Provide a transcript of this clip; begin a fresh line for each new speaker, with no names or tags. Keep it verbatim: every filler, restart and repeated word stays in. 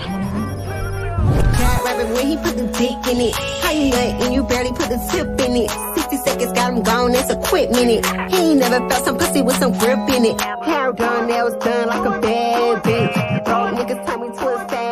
Cat rapping when he put the dick in it. How you nut and you barely put the tip in it. sixty seconds got him gone, that's a quick minute. He ain't never felt some pussy with some grip in it. Hair done, nails done like a bad bitch. Broke niggas turn me to a sad